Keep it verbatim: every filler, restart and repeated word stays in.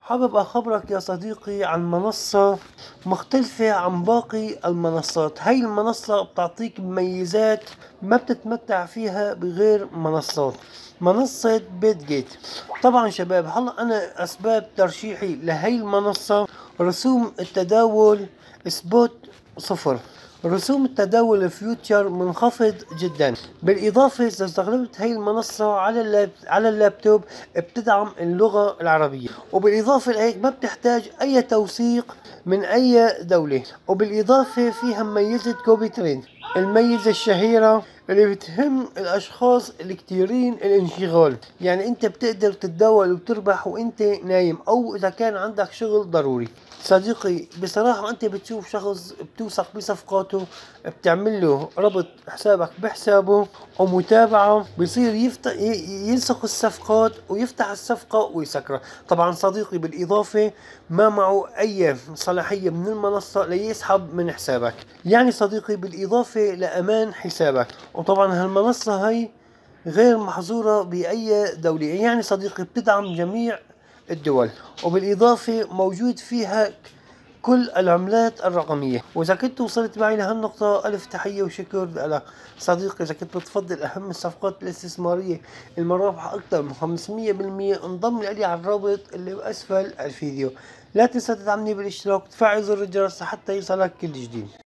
حابب أخبرك يا صديقي عن منصة مختلفة عن باقي المنصات. هاي المنصة بتعطيك مميزات ما بتتمتع فيها بغير منصات. منصة بيتجيت. طبعا شباب، هلا أنا أسباب ترشيحي لهي المنصة رسوم التداول سبوت صفر. رسوم التداول الفيوتشر منخفض جدا. بالاضافه اذا استخدمت هي المنصه على اللاب على اللابتوب بتدعم اللغه العربيه، وبالاضافه لهيك ما بتحتاج اي توثيق من اي دوله، وبالاضافه فيها ميزه كوبي تريد، الميزه الشهيره اللي بتهم الاشخاص الكتيرين الانشغال. يعني انت بتقدر تتداول وتربح وانت نايم، او اذا كان عندك شغل ضروري. صديقي بصراحة انت بتشوف شخص بتوثق بصفقاته، بتعمل له ربط حسابك بحسابه ومتابعة، بصير يفتح ينسخ الصفقات ويفتح الصفقة ويسكرها. طبعا صديقي بالاضافة ما معه اي صلاحية من المنصة ليسحب من حسابك. يعني صديقي بالاضافة لامان حسابك. وطبعا هالمنصة هاي غير محظورة بأي دولة. يعني صديقي بتدعم جميع الدول، وبالإضافة موجود فيها كل العملات الرقمية. وإذا كنت وصلت معي لهالنقطة ألف تحية وشكر لك صديقي. إذا كنت بتفضل أهم الصفقات الاستثمارية المرابحة أكثر من خمسمية بالمية انضم لي على الرابط اللي بأسفل الفيديو. لا تنسى تدعمني بالاشتراك وتفعل زر الجرس حتى يوصلك كل جديد.